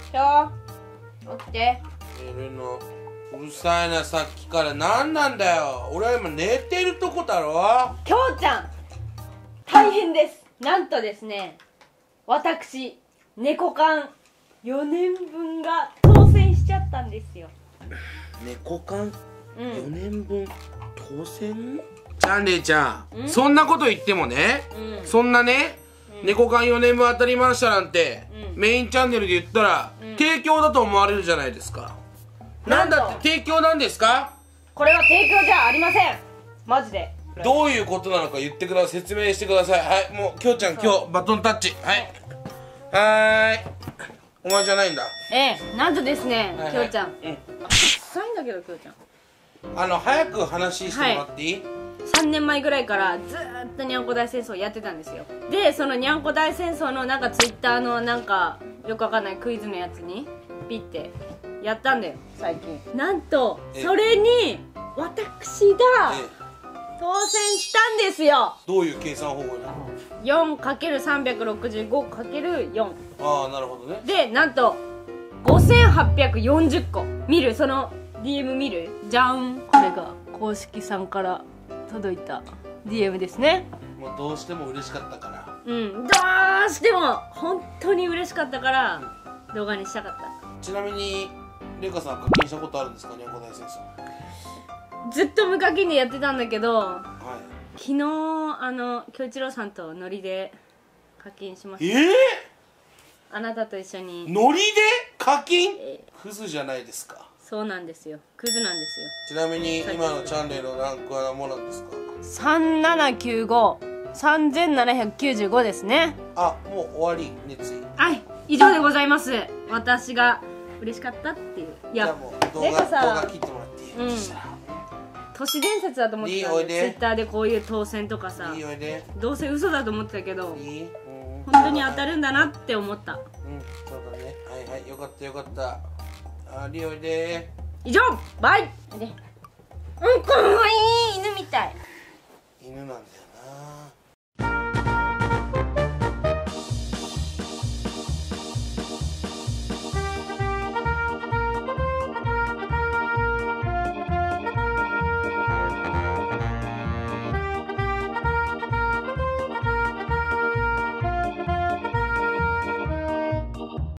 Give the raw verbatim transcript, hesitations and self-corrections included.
今日起きて。 寝るのうるさいな、さっきから何なんだよ。俺は今寝てるとこだろ。 きょうちゃん大変です。なんとですね、私猫缶よねんぶんが当選しちゃったんですよ。 猫缶うん、 よねんぶん当選。チャンレイちゃん、んそんなこと言ってもね、うん、そんなね、うん、猫缶よねんぶん当たりましたなんて、うん、メインチャンネルで言ったら、うん、提供だと思われるじゃないですか。なんだって提供なんですか？ これは提供じゃありません。マジでどういうことなのか言ってください。説明してください。はい、もうきょうちゃん今日バトンタッチ。はいはーい。お前じゃないんだ。 ええ、なんとですね、はいはい、きょうちゃん、うん、臭いんだけど、きょうちゃんあの早く話してもらっていい？はい、 さんねんまえぐらいからずーっとにゃんこ大戦争やってたんですよ。でそのにゃんこ大戦争のなんかツイッターのなんかよくわかんないクイズのやつにピッてやったんだよ最近。なんとそれに私が当選したんですよ。 どういう計算方法なの？ よんかけるさんびゃくろくじゅうごかけるよん。 ああ、なるほどね。でなんとごせんはっぴゃくよんじゅっこ見る。その ディーエム 見る？じゃん。これが公式さんから届いた ディーエム ですね。 もうどうしても嬉しかったから。 うん、どうしても本当に嬉しかったから動画にしたかった。 ちなみにレイカさん課金したことあるんですか？にゃんこ大戦争ずっと無課金でやってたんだけど、 はい、 昨日あの京一郎さんとノリで課金しました。 えー、 あなたと一緒にノリで課金、えー、クズじゃないですか。 そうなんですよ、クズなんですよ。 ちなみに今のチャンネルのランクは何もなんですか？ さんななきゅうご、さんぜんななひゃくきゅうじゅうごですね。 あ、もう終わり。熱意。 はい、以上でございます。私が嬉しかったっていう。いや、 じゃあもう動画、動画切ってもらっていい？うん、 都市伝説だと思ってたんで、ツイッターでこういう当選とかさ、 いいおいで、 どうせ嘘だと思ってたけど、 いい、うん、 本当に当たるんだなって思った。うん、 そうだね。はいはい、よかったよかった。あ、リオいで。 以上、バイ。うん、かわいい。